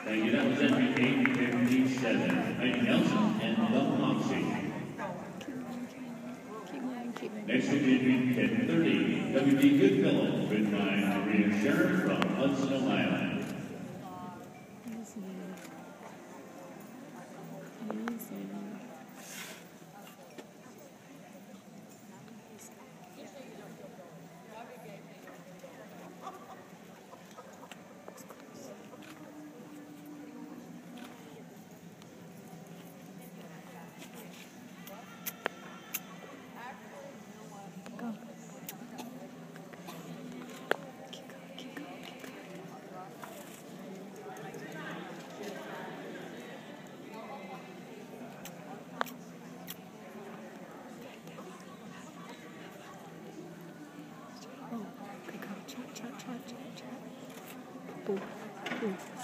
Thank you. That was entry 857. Heidi Nelson and the Moxie. Next will be entry 1030. WD Goodfellow, written by Mariah Sherer from Hudson, Ohio. Chat.